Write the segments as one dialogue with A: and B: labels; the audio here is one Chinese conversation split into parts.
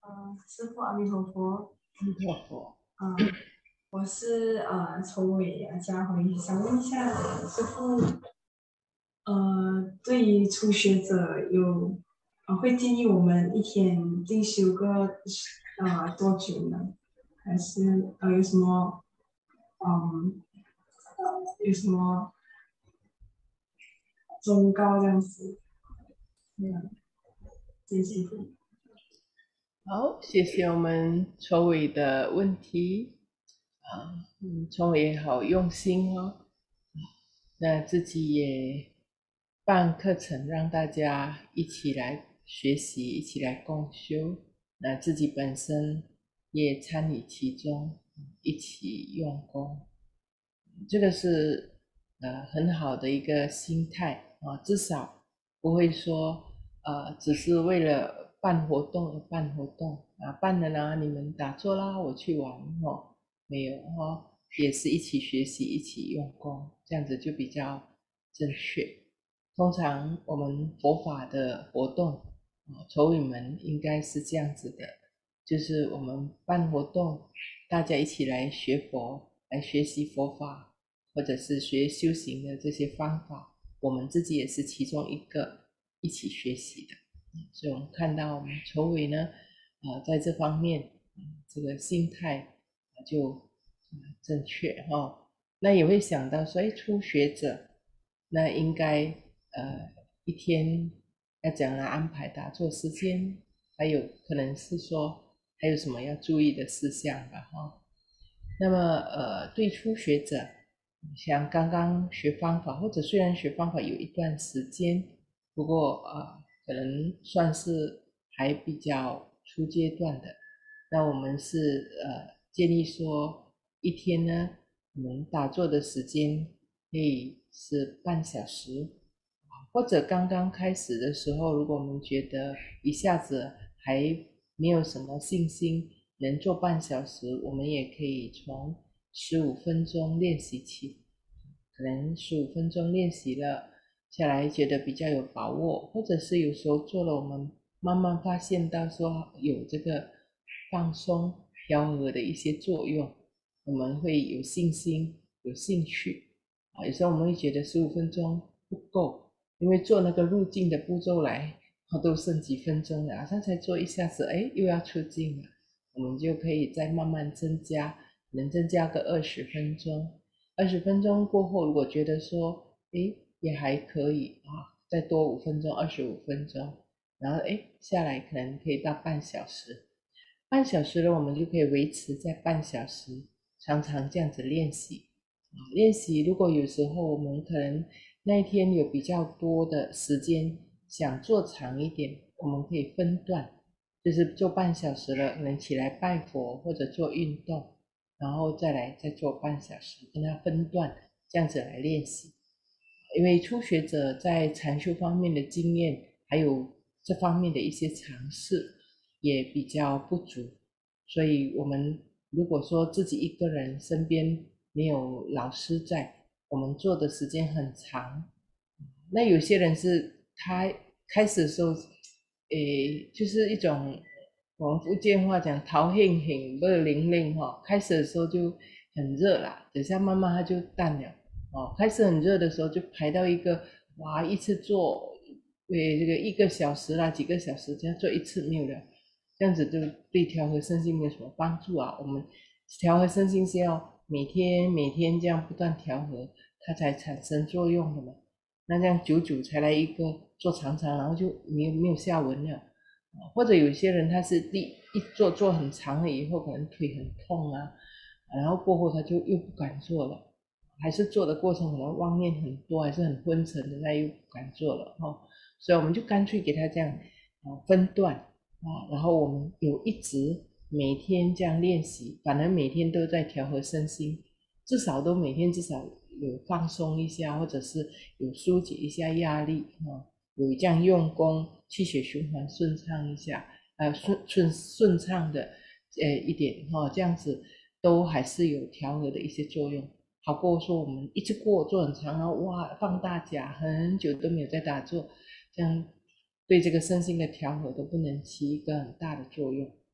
A: 师父阿弥陀佛。
B: 阿弥陀佛。
A: 我是筹伟家辉，想问一下师父，对于初学者会建议我们一天进修个多久呢？还是嗯有什么忠告这样子？谢谢师父。
B: 好，谢谢我们筹伟的问题。筹伟也好用心哦。那自己也办课程，让大家一起来学习，一起来共修。那自己本身也参与其中，一起用功。这个是很好的一个心态啊，至少不会说只是为了办活动而办活动啊，办了啦，你们打坐啦，我去玩哦，没有哦，也是一起学习，一起用功，这样子就比较正确。通常我们佛法的活动筹委们应该是这样子的，就是我们办活动，大家一起来学佛，来学习佛法，或者是学修行的这些方法，我们自己也是其中一个一起学习的。所以我们看到我们筹委呢，在这方面，这个心态就正确哈。那也会想到说，初学者那应该一天要怎样来安排打坐时间，还有可能是说还有什么要注意的事项吧哈。那么对初学者，像刚刚学方法，或者虽然学方法有一段时间，不过可能算是还比较初阶段的，那我们是建议说一天呢，我们打坐的时间可以是半小时，或者刚刚开始的时候，如果我们觉得一下子还没有什么信心能做半小时，我们也可以从15分钟练习起，可能15分钟练习了下来，觉得比较有把握，或者是有时候做了，我们慢慢发现到说有这个放松调和的一些作用，我们会有信心有兴趣有时候我们会觉得15分钟不够，因为做那个入境的步骤来都剩几分钟了，好像才做一下子又要出境了，我们就可以再慢慢增加，能增加个20分钟，20分钟过后如果觉得说也还可以再多5分钟25分钟，然后下来可能可以到半小时，半小时呢我们就可以维持在半小时，常常这样子练习。练习如果有时候我们可能那一天有比较多的时间想做长一点，我们可以分段，就是做半小时了，能起来拜佛或者做运动，然后再做半小时，跟他分段这样子来练习。因为初学者在禅修方面的经验，还有这方面的一些尝试也比较不足，所以我们如果说自己一个人身边没有老师在，我们做的时间很长。那有些人是他开始的时候，就是一种我们福建话讲头兴兴热灵灵开始的时候就很热啦，等下慢慢它就淡了开始很热的时候就排到一个哇，一次做这个1个小时啦，几个小时这样做一次没有了，这样子就对调和身心没有什么帮助啊。我们调和身心是要每天这样不断调和，它才产生作用的嘛。那这样久久才来一个做长长，然后就没有下文了。或者有些人他是一做很长了以后，可能腿很痛然后过后他就又不敢做了，还是做的过程可能妄念很多，还是很昏沉的，他又不敢做了所以我们就干脆给他这样分段然后我们有一直每天这样练习，反而每天都在调和身心，至少都每天至少有放松一下，或者是有疏解一下压力有这样用功，气血循环顺畅一下顺畅的一点这样子都还是有调和的一些作用，好过说我们一直做很长，然后哇放大假很久都没有在打坐，这样对这个身心的调和都不能起一个很大的作用。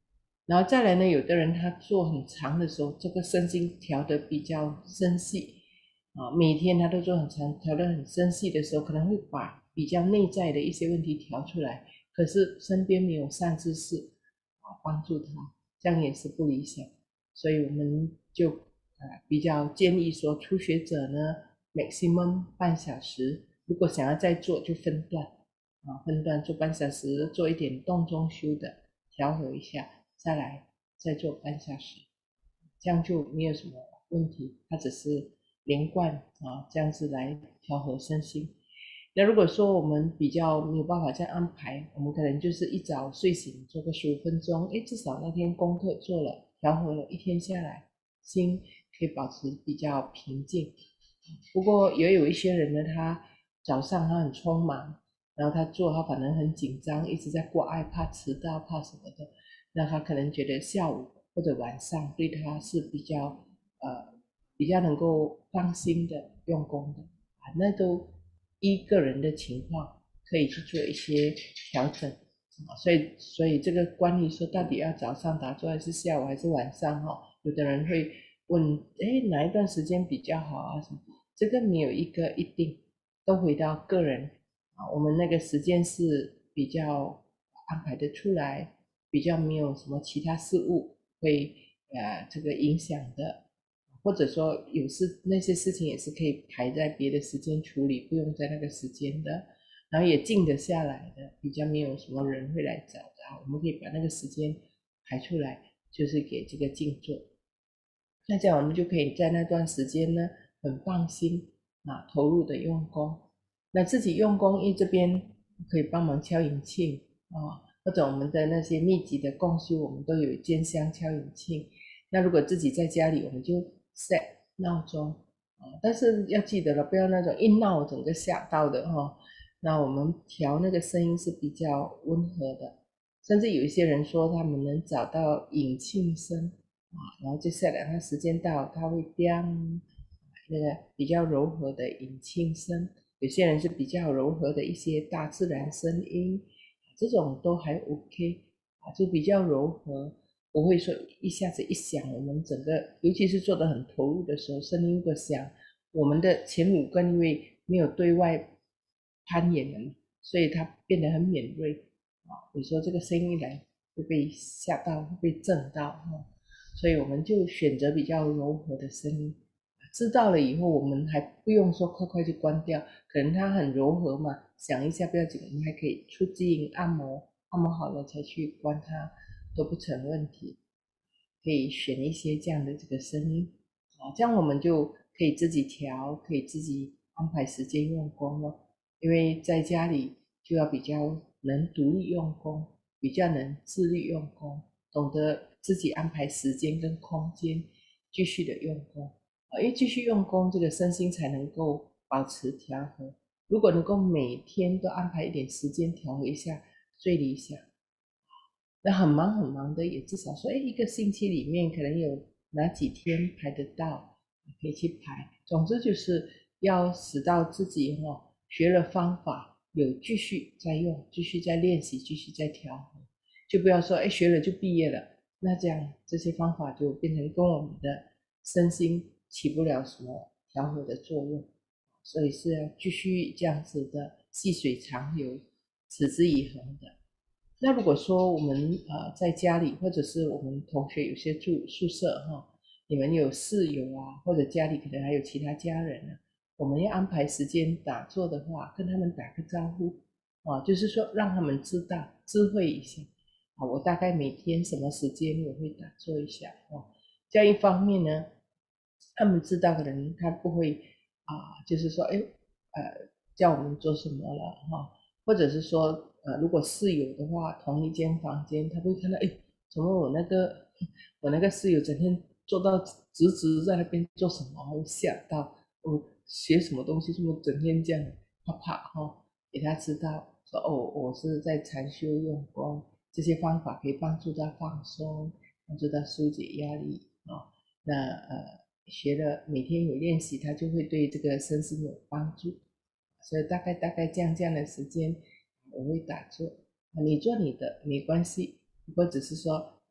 B: 然后再来呢，有的人他做很长的时候，这个身心调得比较深细每天他都做很长，调得很深细的时候，可能会把比较内在的一些问题调出来，可是身边没有善知识帮助他，这样也是不理想。所以我们就比较建议说，初学者呢 maximum 半小时，如果想要再做就分段分段做半小时，做一点动中修的调和一下，再来再做半小时，这样就没有什么问题，它只是连贯这样子来调和身心。那如果说我们比较没有办法这样安排，我们可能就是一早睡醒做个15分钟，至少那天功课做了，调和了一天下来，心可以保持比较平静。不过也有一些人呢，他早上他很匆忙，然后他反正很紧张，一直在挂碍，怕迟到，怕什么的，那他可能觉得下午或者晚上对他是比较能够放心的用功的那都依个人的情况可以去做一些调整所以这个关于说到底要早上打坐还是下午还是晚上有的人会问哪一段时间比较好啊什么，这个没有一个一定，都回到个人我们那个时间是比较安排的出来，比较没有什么其他事物会这个影响的，或者说那些事情也是可以排在别的时间处理，不用在那个时间的，然后也静得下来的，比较没有什么人会来找的我们可以把那个时间排出来，就是给这个静坐。那这样我们就可以在那段时间呢很放心投入的用功。那自己用功这边可以帮忙敲引磬或者我们的那些密集的共修，我们都有尖香敲引磬。那如果自己在家里，我们就 set 闹钟但是要记得了，不要那种一闹整个吓到的那我们调那个声音是比较温和的，甚至有一些人说他们能找到引磬声然后就set了，它时间到，它会叮那个比较柔和的引磬声。有些人是比较柔和的一些大自然声音，这种都还 OK 就比较柔和，不会说一下子一响，我们整个尤其是做得很投入的时候，声音如果响，我们的前5根因为没有对外攀岩了，所以它变得很敏锐比如说这个声音一来会被吓到，会被震到所以我们就选择比较柔和的声音。知道了以后，我们还不用说快快就关掉，可能它很柔和嘛，想一下不要紧，我们还可以促进按摩，按摩好了才去关它，都不成问题。可以选一些这样的这个声音这样我们就可以自己调，可以自己安排时间用功了。因为在家里就要比较能独立用功，比较能自律用功，懂得自己安排时间跟空间，继续的用功因为继续用功，这个身心才能够保持调和。如果能够每天都安排一点时间调和一下，最理想。那很忙很忙的，也至少说，一个星期里面可能有哪几天排得到，可以去排。总之就是要使到自己学了方法，有继续在用，继续在练习，继续在调和，就不要说学了就毕业了，那这样这些方法就变成跟我们的身心起不了什么调和的作用，所以是要继续这样子的细水长流，持之以恒的。那如果说我们在家里，或者是我们同学有些住宿舍你们有室友或者家里可能还有其他家人我们要安排时间打坐的话，跟他们打个招呼就是说让他们知道知会一下我大概每天什么时间我会打坐一下这样一方面呢，他们知道可能他不会就是说叫我们做什么了或者是说如果室友的话，同一间房间，他会看到怎么我那个室友整天坐到直直在那边做什么，会吓到学什么东西，怎么整天这样怕怕给他知道说我是在禅修用功，这些方法可以帮助他放松，帮助他疏解压力那学了每天有练习，他就会对这个身心有帮助。所以大概这样的时间我会打坐你做你的没关系，不过只是说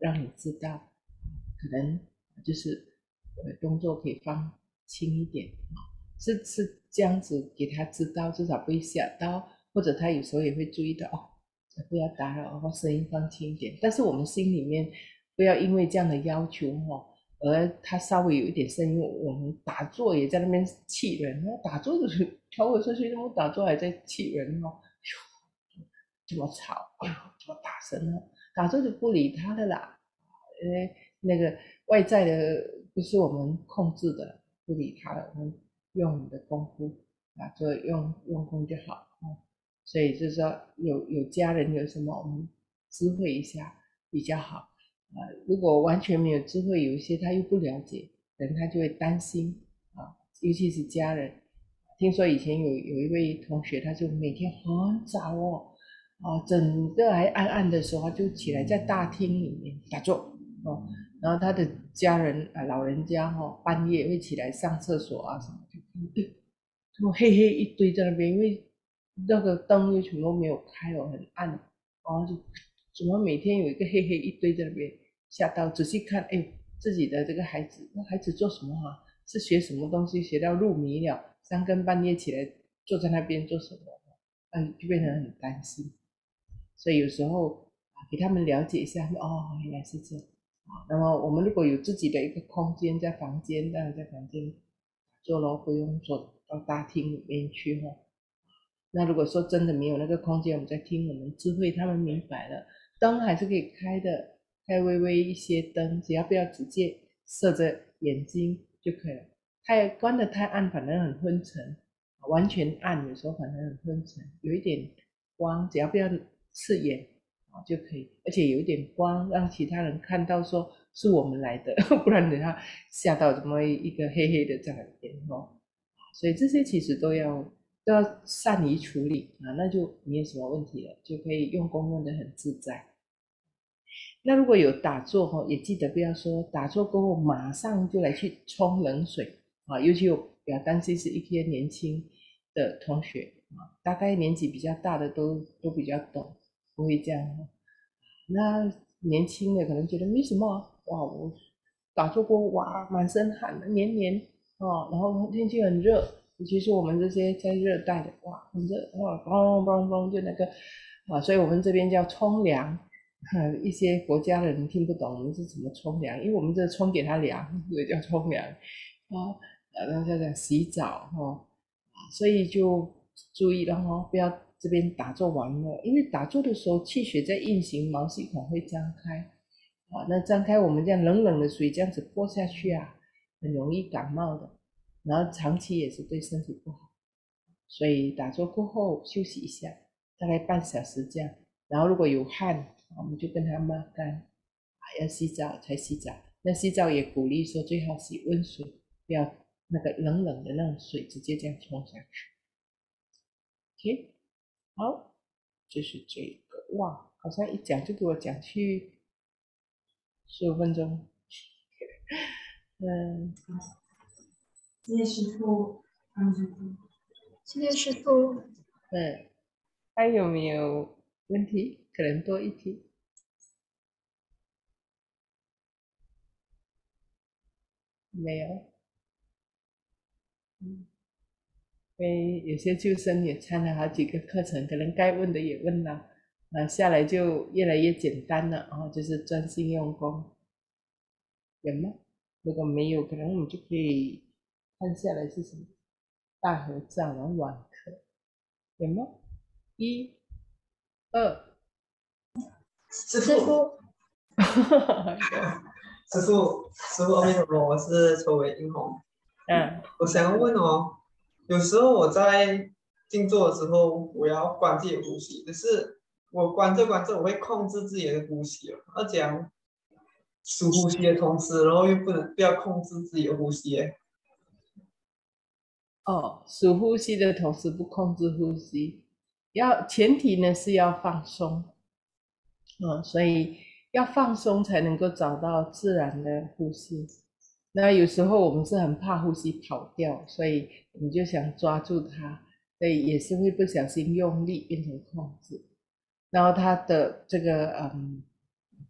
B: 让你知道，可能就是动作可以放轻一点，是这样子给他知道，至少不会吓到，或者他有时候也会注意到哦，不要打扰，或声音放轻一点。但是我们心里面不要因为这样的要求而他稍微有一点声音，我们打坐也在那边气人，打坐就是调我出去，那么打坐还在气人这么吵，这么大声打坐就不理他的啦，因为那个外在的不是我们控制的，不理他了，我们用你的功夫打坐用功就好所以就是说有家人有什么我们知会一下比较好如果完全没有智慧，有一些他又不了解，可能他就会担心尤其是家人。听说以前有一位同学，他就每天很早整个还暗暗的时候，他就起来在大厅里面打坐然后他的家人老人家半夜会起来上厕所什么的，怎么黑黑一堆在那边，因为那个灯又全部没有开很暗就怎么每天有一个黑黑一堆在那边，吓到仔细看，自己的这个孩子，那孩子做什么是学什么东西学到入迷了，三更半夜起来坐在那边做什么就变成很担心。所以有时候给他们了解一下原来是这样那么我们如果有自己的一个空间在房间，当然在房间做咯，不用做到大厅里面去那如果说真的没有那个空间，我们在听我们智慧他们明白了，灯还是可以开的，开微微一些灯，只要不要直接射着眼睛就可以了。关得太暗反而很昏沉，完全暗有时候反而很昏沉，有一点光，只要不要刺眼就可以，而且有一点光让其他人看到说是我们来的，不然等他吓到怎么一个黑黑的在那边所以这些其实都要善于处理那就没有什么问题了，就可以用功用得很自在。那如果有打坐也记得不要说打坐过后马上就来去冲冷水尤其我比较担心是一些年轻的同学大概年纪比较大的都比较懂，不会这样那年轻的可能觉得没什么我打坐过满身汗黏黏然后天气很热，尤其是我们这些在热带的很热嘣嘣嘣就那个所以我们这边叫冲凉一些国家的人听不懂我们是怎么冲凉，因为我们这冲给他凉，所以叫冲凉然后再讲洗澡所以就注意了不要这边打坐完了，因为打坐的时候气血在运行，毛细孔会张开那张开我们这样冷冷的水这样子泼下去很容易感冒的，然后长期也是对身体不好，所以打坐过后休息一下，大概半小时这样，然后如果有汗我们就跟他抹干要洗澡才洗澡，那洗澡也鼓励说最好洗温水，不要那个冷冷的那种水直接这样冲下去。 OK 好，就是这个好像一讲就给我讲去15分钟
A: 谢谢师父，
C: 谢谢师父。
B: 还有没有问题？可能多一题。没有。因为有些旧生也参了好几个课程，可能该问的也问了下来就越来越简单了就是专心用功。有吗？如果没有，可能我们就可以看下来是什么大合掌然后晚课。有吗？1、2。
C: 师父
D: 师父阿弥陀佛，我是筹尾英红。我想问有时候我在静坐的时候，我要关自己的呼吸，可是我关着我会控制自己的呼吸要讲数呼吸的同时，然后又不要控制自己的呼吸
B: 数呼吸的同时不控制呼吸，前提呢是要放松所以要放松才能够找到自然的呼吸。那有时候我们是很怕呼吸跑掉，所以你就想抓住它，所以也是会不小心用力变成控制，然后它的这个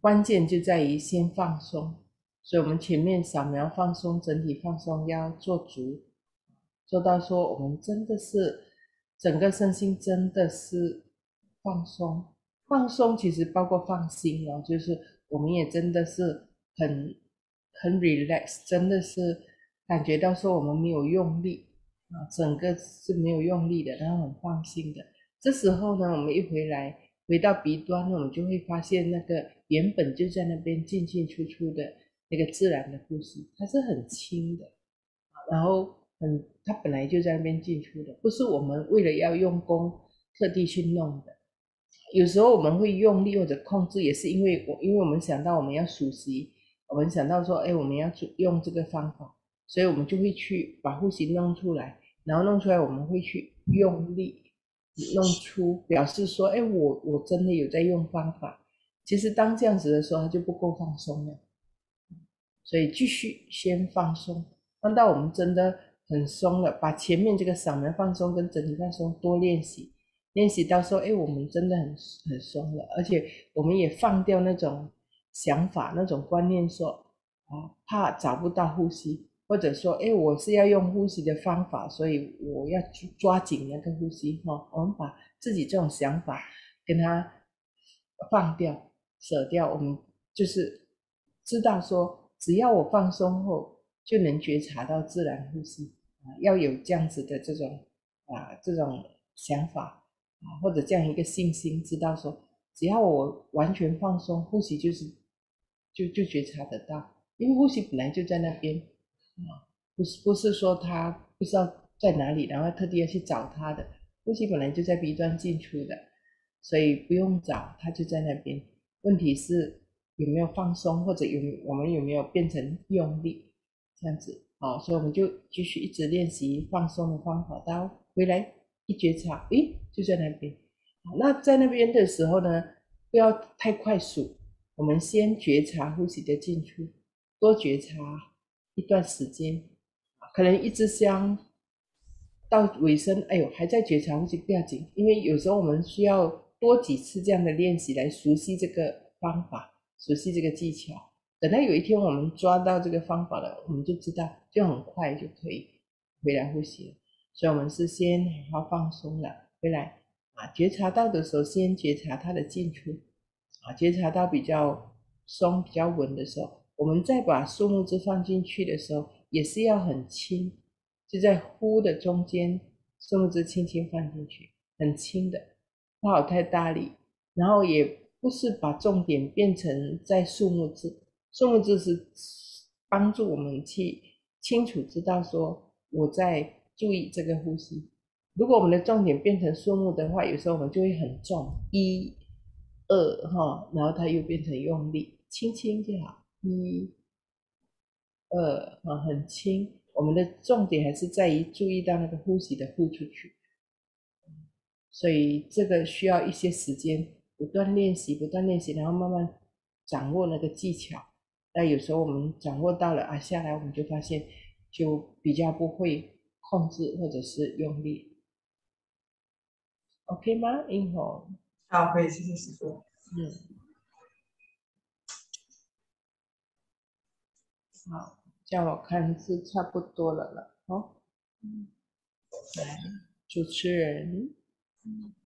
B: 关键就在于先放松，所以我们前面扫描放松，整体放松要做足，做到说我们真的是整个身心真的是放松。放松其实包括放心哦，就是我们也真的是很 relax， 真的是感觉到说我们没有用力啊，整个是没有用力的，然后很放心的。这时候呢，我们一回到鼻端呢，我们就会发现那个原本就在那边进进出出的那个自然的呼吸，它是很轻的，然后它本来就在那边进出的，不是我们为了要用功特地去弄的。有时候我们会用力或者控制，也是因为我们想到我们要熟悉，我们想到说，哎，我们要用这个方法，所以我们就会去把呼吸弄出来，然后弄出来我们会去用力弄出，表示说，哎，我真的有在用方法。其实当这样子的时候，它就不够放松了，所以继续先放松，当到我们真的很松了，把前面这个嗓门放松跟整体放松多练习。练习到说，哎，我们真的很松了，而且我们也放掉那种想法、那种观念说，怕找不到呼吸，或者说，哎，我是要用呼吸的方法，所以我要抓紧那个呼吸哈。我们把自己这种想法跟它放掉、舍掉，我们就是知道说，只要我放松后，就能觉察到自然呼吸要有这样子的这种想法。或者这样一个信心，知道说只要我完全放松，呼吸就觉察得到，因为呼吸本来就在那边不是说它不知道在哪里，然后特地要去找它的，呼吸本来就在鼻端进出的，所以不用找，它就在那边。问题是有没有放松，或者我们有没有变成用力这样子所以我们就继续一直练习放松的方法，到回来一觉察，诶，就在那边。那在那边的时候呢，不要太快速，我们先觉察呼吸的进出，多觉察一段时间，可能一支香到尾声，哎呦，还在觉察呼吸不要紧，因为有时候我们需要多几次这样的练习来熟悉这个方法，熟悉这个技巧。等到有一天我们抓到这个方法了，我们就知道，就很快就可以回来呼吸了。所以我们是先好好放松了，回来觉察到的时候，先觉察它的进出觉察到比较松、比较稳的时候，我们再把树木枝放进去的时候，也是要很轻，就在呼的中间，树木枝轻轻放进去，很轻的，不好太大力，然后也不是把重点变成在树木枝，树木枝是帮助我们去清楚知道说我在注意这个呼吸。如果我们的重点变成树木的话，有时候我们就会很重，1、2然后它又变成用力，轻轻就好，1、2很轻。我们的重点还是在于注意到那个呼吸的呼出去，所以这个需要一些时间，不断练习，然后慢慢掌握那个技巧。那有时候我们掌握到了下来我们就发现就比较不会控制或者是用力。OK 吗？英红？
D: 好，可以，谢谢师父。
B: 好，这样我看是差不多了来，主持人。